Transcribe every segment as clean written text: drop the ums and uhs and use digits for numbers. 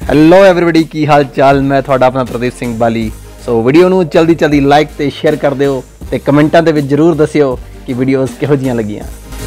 Hello everybody की हाल चाल। मैं थोड़ा अपना प्रदीप सिंह बाली। सो वीडियो ਨੂੰ जल्दी लाइक ਤੇ शेयर कर ਦਿਓ ਤੇ ਕਮੈਂਟਾਂ ਦੇ ਵਿੱਚ ਜ਼ਰੂਰ ਦੱਸਿਓ ਕਿ ਵੀਡੀਓਜ਼ ਕਿਹੋ ਜੀਆਂ ਲੱਗੀਆਂ।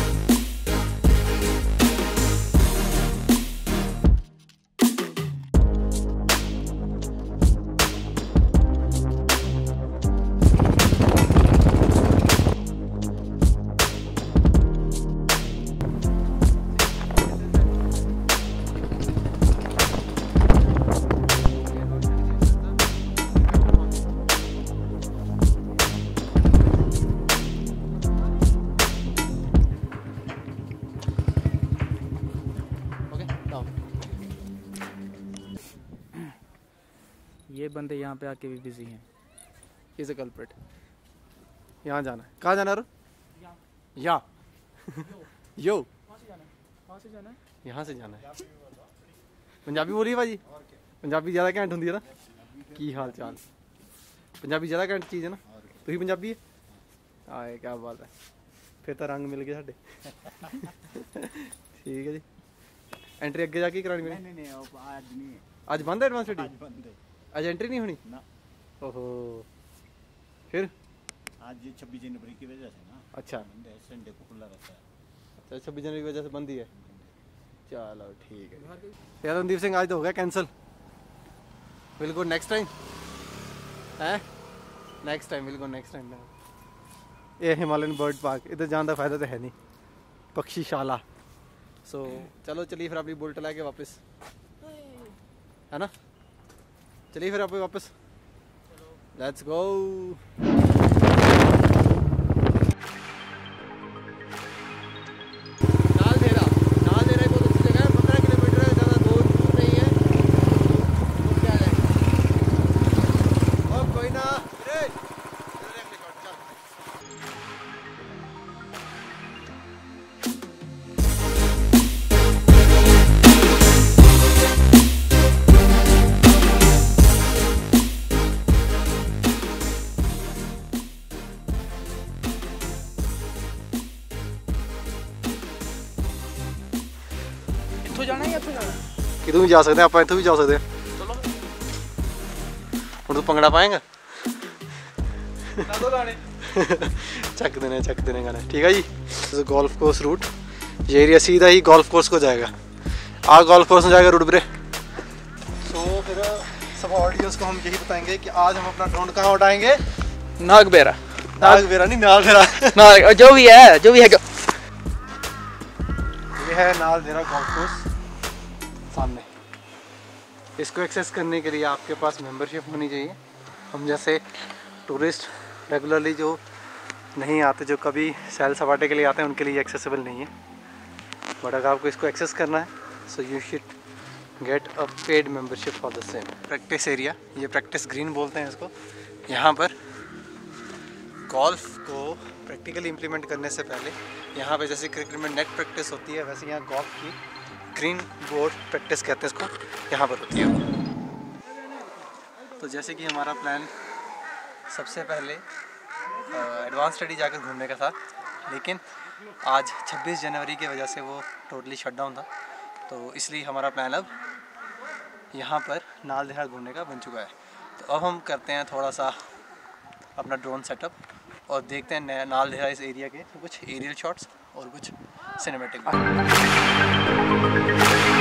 ये बंदे यहाँ पे आके भी बिजी हैं। Is a culprit. यहाँ जाना है। कहाँ जाना है? यहाँ यो कहाँ से जाना है? यहाँ से जाना है। पंजाबी बोली है भाजी। पंजाबी ज़्यादा घैंट होंगी है ना। की हाल चाल। पंजाबी ज़्यादा घैंट चीज़ है ना। तू ही पंजाबी है। आए क्या बात है। फिर तो रंग मिल गया साढ़े। ठीक है जी। एंट्री अगे जाके करानी मेरी। नहीं आज नहीं है। आज बंद है एडवांस सिटी। आज एंट्री नहीं होनी ना। ओहो फिर आज 26 जनवरी की वजह से ना। अच्छा संडे को खुला रहता है। अच्छा 26 जनवरी की वजह से बंद ही है। चलो ठीक है यार। रणदीप सिंह आज तो हो गया cancel. Will go next time है। Next time will go next time. ये हिमालयन बर्ड पार्क इधर जाने का फायदा तो है नहीं। पक्षीशाला। सो चलो चलिए फिर अपनी बुलेट लाके वापस है ना। चलिए फिर आप वापस। Let's go. नालधेरा बहुत अच्छी जगह है। 15 किलोमीटर है, ज़्यादा दूर नहीं है। तो क्या है और कोई ना। जाना है या जाना कितों भी जा सकते हैं। आप इतों भी जा सकते हैं। चलो ਹੁਣ ਤੂੰ ਭੰਗੜਾ ਪਾਏਗਾ। ला गाने ਚੱਕ ਦੇਣੇ गाने। ठीक है जी। गोल्फ कोर्स रूट ये एरिया सीधा ही गोल्फ कोर्स को जाएगा। गोल्फ कोर्स में जाएगा रूट ब्रे। तो फिर सब ऑडियंस को हम यही बताएंगे कि आज हम अपना ड्रोन कहाँ उठाएंगे। नागबेरा नहीं नालधेरा। जो भी है ये है नालधेरा गोल्फ कोर्स सामने। इसको एक्सेस करने के लिए आपके पास मेंबरशिप होनी चाहिए। हम जैसे टूरिस्ट रेगुलरली जो नहीं आते, जो कभी सैर सपाटे के लिए आते हैं, उनके लिए एक्सेसिबल नहीं है। बट अगर आपको इसको एक्सेस करना है so you should get a paid membership for the same. Practice area, ये प्रैक्टिस ग्रीन बोलते हैं इसको। यहाँ पर गोल्फ को प्रैक्टिकली इम्प्लीमेंट करने से पहले यहाँ पे जैसे क्रिकेट में नेट प्रैक्टिस होती है, वैसे यहाँ गोल्फ की ग्रीन बोर्ड प्रैक्टिस कहते हैं इसको, यहाँ पर होती है। तो जैसे कि हमारा प्लान सबसे पहले एडवांस स्टडी जाकर घूमने का था, लेकिन आज 26 जनवरी की वजह से वो टोटली शटडाउन था। तो इसलिए हमारा प्लान अब यहाँ पर नालधेरा घूमने का बन चुका है। तो अब हम करते हैं थोड़ा सा अपना ड्रोन सेटअप और देखते हैं नालधेरा इस एरिया के कुछ एरियल शॉट्स और कुछ सिनेमैटिक।